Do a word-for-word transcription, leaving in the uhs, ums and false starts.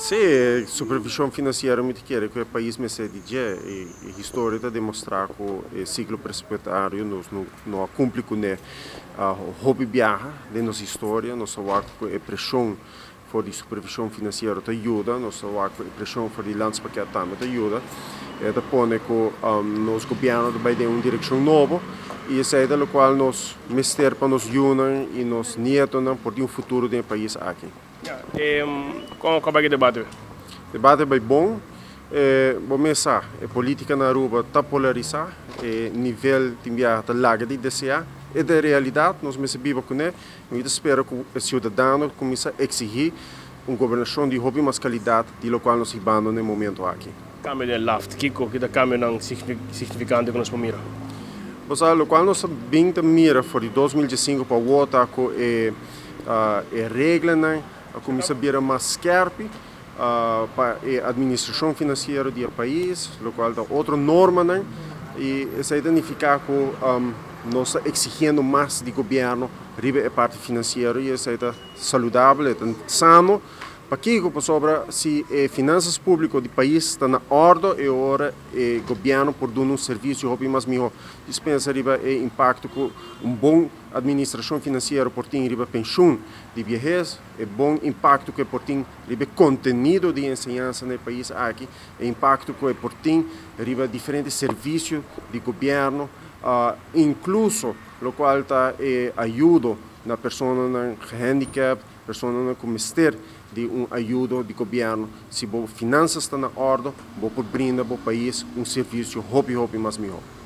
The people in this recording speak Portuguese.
Sim, supervisão financeira muito quer que o país me cede já e a história está demonstrar que o ciclo precipitário nos não não cumpre com né a hobby viaja de nossa história, nossa waco é pressão for de supervisão financeira te ajuda, nossa waco é pressão for de landspaket também te ajuda. É da pone que um, nos governo vai ter uma direção nova e essa é da qual nós mister para nos unir e nos nietos por um futuro do país aqui. E como acaba o debate? O debate é bem bom. É, vou começar. A política na Aruba está polarizada. O nível de enviar está largo de desejar. É da realidade, nós percebemos com ele. Eu espero que o cidadão comece a exigir uma governação de hobby mais qualidade, de qual nós estamos no momento aqui. Câmbio de laft, Kiko, que da câmbio não significante que nós mira. Você sabe, o qual nós bem mira foi de dois mil e cinco para o outro, com a regra, né? A comissão vira mais scarpe uh, para a administração financeira do país, o qual dá outra norma, né? E isso significa que um, nós estamos exigindo mais do governo sobre a parte financeira e isso é saudável, é sano. Para que sobre se as finanças públicas do país estão na ordem e agora o governo por dar um serviço hobby mais melhor. Dispensa riba o impacto que uma boa administração financeira por ter riba pensão de viajes, é bom impacto que por ter riba conteúdo de ensinança no país aqui, é impacto que por ter riba diferentes serviços de governo, uh, incluso o qual está eh, ajuda na pessoa na handicap, pessoa na comester de uma ajuda do governo, se as finanças estão na ordem, vou brinda ao país um serviço hobby hobby mais melhor.